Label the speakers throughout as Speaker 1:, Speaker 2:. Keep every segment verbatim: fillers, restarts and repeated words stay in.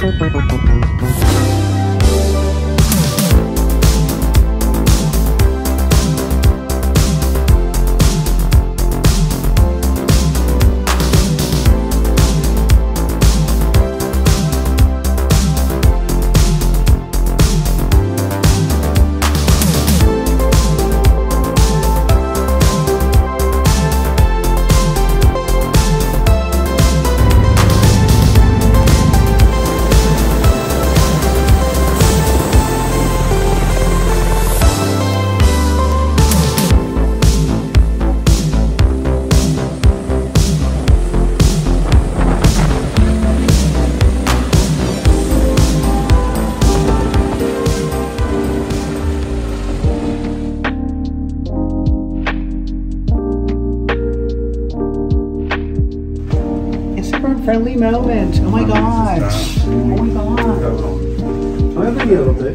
Speaker 1: Friendly moment. Oh my gosh. Oh my god. Voy a pedirte.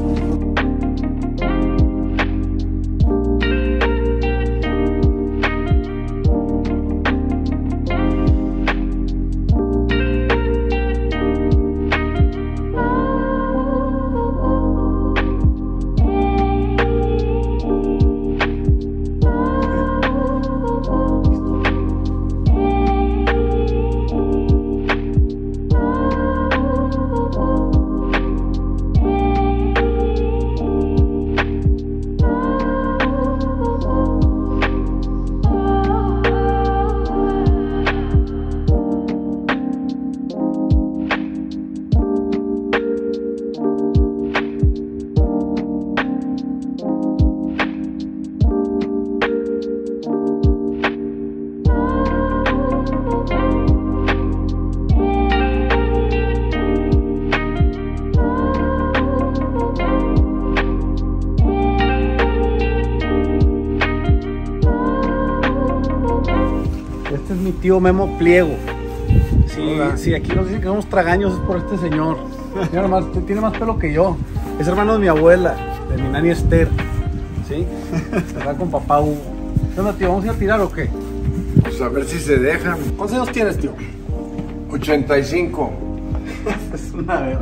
Speaker 1: Este es mi tío Memo Pliego. Sí, sí, aquí nos dicen que somos tragaños es por este señor. Mira nomás, tiene más pelo que yo. Es hermano de mi abuela, de mi nani Esther. ¿Sí? Está con papá Hugo. ¿Qué onda, tío? ¿Vamos a ir a tirar o qué?
Speaker 2: Pues a ver si se dejan.
Speaker 1: ¿Cuántos años tienes, tío?
Speaker 2: ochenta y cinco.
Speaker 1: Es una verga.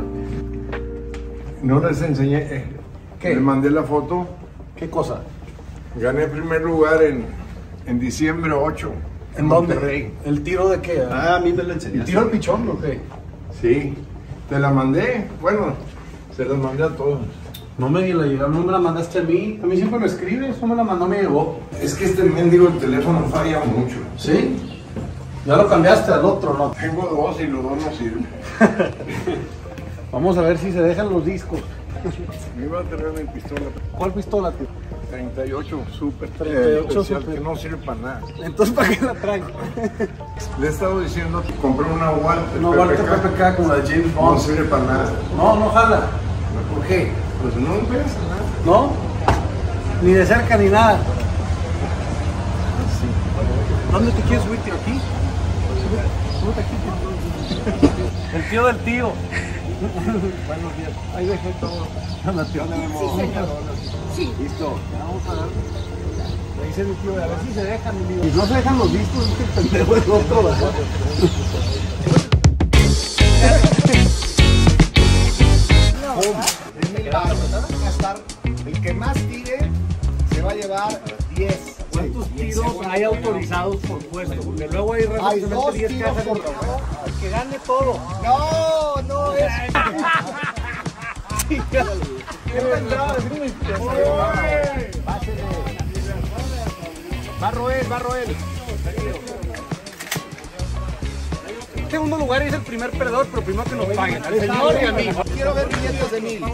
Speaker 2: No les enseñé. Eh,
Speaker 1: ¿Qué?
Speaker 2: Les mandé la foto.
Speaker 1: ¿Qué cosa?
Speaker 2: Gané primer lugar en, en diciembre ocho.
Speaker 1: ¿En dónde? ¿El tiro de qué?
Speaker 3: Ah, a mí me lo
Speaker 1: ¿El
Speaker 3: enseñaste.
Speaker 1: tiro al pichón o qué?
Speaker 2: Sí. Te la mandé. Bueno, se las mandé a todos.
Speaker 1: No me la llegaron, no me la mandaste a mí. A mí siempre me escribes, no me la mandó, me llegó.
Speaker 2: Es que este mendigo el teléfono falla mucho.
Speaker 1: ¿Sí? Ya lo cambiaste al otro, ¿no?
Speaker 2: Tengo dos y los dos no sirven.
Speaker 1: Vamos a ver si se dejan los discos.
Speaker 2: Me iba a traer mi pistola.
Speaker 1: ¿Cuál pistola, tío?
Speaker 2: treinta y ocho Super.
Speaker 1: treinta y ocho
Speaker 2: especial,
Speaker 1: Super.
Speaker 2: que no sirve para nada.
Speaker 1: Entonces, ¿para qué la traen?
Speaker 2: Le he estado diciendo que compré una Walter
Speaker 1: No, Walter P P K como la de James
Speaker 2: No
Speaker 1: Bond.
Speaker 2: sirve para nada.
Speaker 1: No, no jala. ¿Por qué?
Speaker 2: Pues no ves nada.
Speaker 1: ¿No? Ni de cerca ni nada. ¿Dónde te quieres subir, tío? ¿Aquí? Súbete aquí, tío. El tío del tío. Buenos días. Ahí dejé todo. ¿Dónde, tío?
Speaker 4: Sí, señor. Sí.
Speaker 1: Listo. Vamos a ver. Me dice mi tío, a ver si se dejan, mi tío. Si no se dejan los discos, es que el pendejo es otro, ¿verdad?
Speaker 3: El que más tire se va a llevar diez.
Speaker 1: ¿Cuántos tiros hay autorizados por puesto? Porque luego hay
Speaker 3: Hay dos
Speaker 1: realmente diez
Speaker 3: tiros
Speaker 1: cajas
Speaker 3: por
Speaker 1: por
Speaker 3: puesto.
Speaker 1: El que gane todo.
Speaker 3: No, no es.
Speaker 1: Va Roel, va Roel. Segundo lugar es el primer perdedor, pero primero que nos paguen. Al señor y a mí.
Speaker 3: Quiero ver billetes de mil.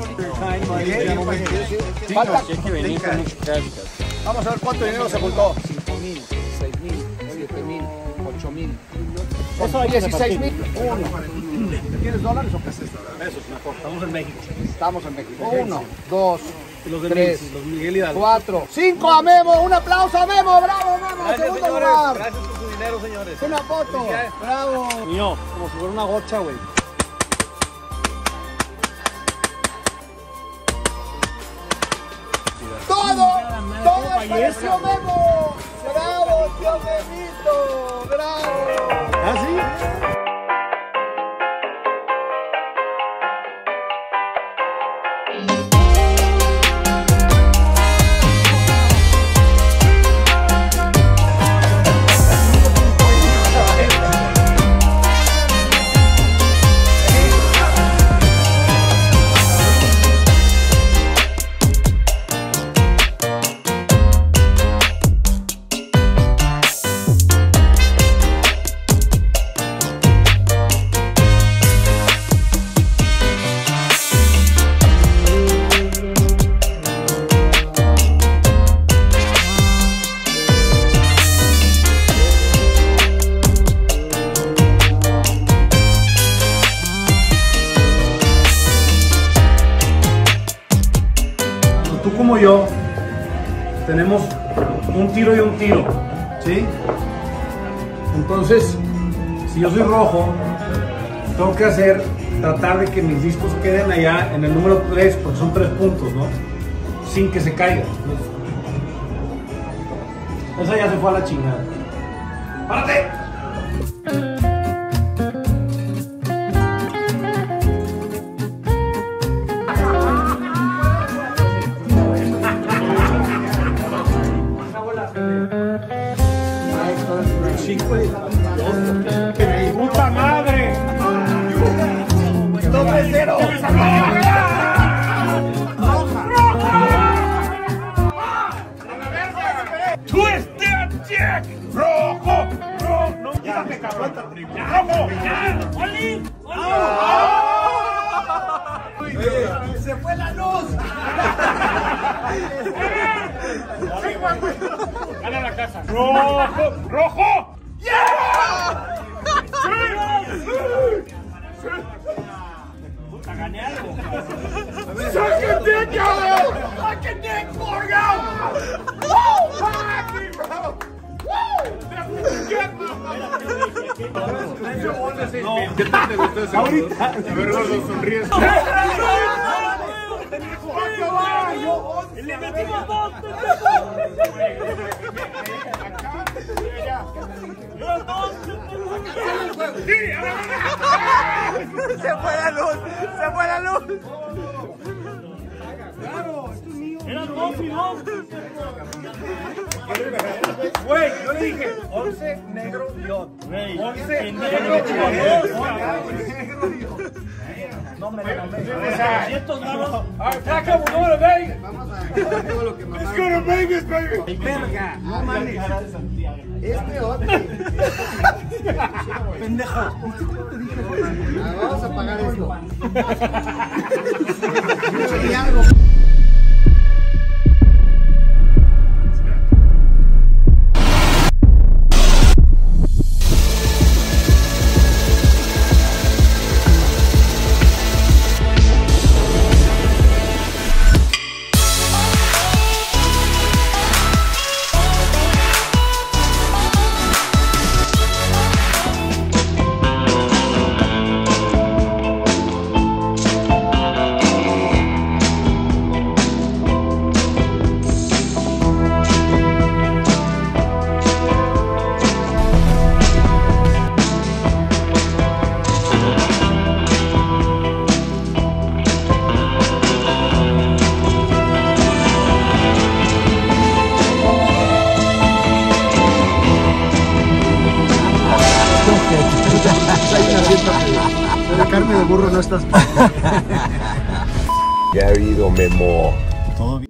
Speaker 1: Falta.
Speaker 3: Vamos a ver cuánto dinero se juntó.
Speaker 4: cinco mil, seis mil, siete mil, ocho mil.
Speaker 3: Eso, dieciséis mil. Uno.
Speaker 1: ¿Tienes dólares o pesos? Pesos, mejor. Estamos en México.
Speaker 3: Estamos en México. Uno, dos,
Speaker 1: Los de
Speaker 3: tres,
Speaker 1: Mil, los Miguel Hidalgo.
Speaker 3: cuatro, cinco a Memo. Un aplauso a Memo. Bravo, Memo.
Speaker 1: Gracias,
Speaker 3: Segundo
Speaker 1: señores.
Speaker 3: lugar.
Speaker 1: Gracias por su dinero, señores.
Speaker 3: Una foto.
Speaker 1: Felicidades.
Speaker 3: Bravo.
Speaker 1: Mío, como si fuera una gocha, güey.
Speaker 3: Todo, todo el precio Memo. Bravo, tío Memito. Bravo.
Speaker 1: ¿Ah, sí? como yo, tenemos un tiro y un tiro, ¿sí? Entonces, si yo soy rojo, tengo que hacer, tratar de que mis discos queden allá en el número tres, porque son tres puntos, ¿no? Sin que se caigan. Esa ya se fue a la chingada. ¡Párate!
Speaker 3: ¡Puta madre! ¡Doble cero! ¡Twisted Jack! ¡Rojo! ¡Rojo! ¡No, quítate, cabrón! ¡Rojo! ¡Ya! ¡Oli! ¡Oli! ¡Se fue la luz! ¡Gana la casa! ¡Rojo! ¡Rojo! ¡Yeah! ¡Puta, gané algo! ¡Suck a dick, cabrón! ¡Suck a dick, Morgan! ¡Woo! ¡Fucking, bro! ¡Woo!
Speaker 2: ¿Qué tal te gustó ese? Ahorita. A ver, gordo, sonríes.
Speaker 3: ¡Le metimos dos! ¡Se fue la luz! ¡Se fue la luz! ¡Claro! ¡Esto es mío! ¡Eran dos y dos! Güey, yo le dije once negro león. once negro león. No me la me. doscientos gramos. ¡Ay, flaca, we're going to Vegas! ¡Let's go to Vegas, baby! ¡Verga! ¡No mames! Este otro. ¡Pendejo! Vamos a pagar esto. Y algo.
Speaker 1: La carne de burro no estás.
Speaker 2: Ya ha habido, Memo.
Speaker 1: Todo bien.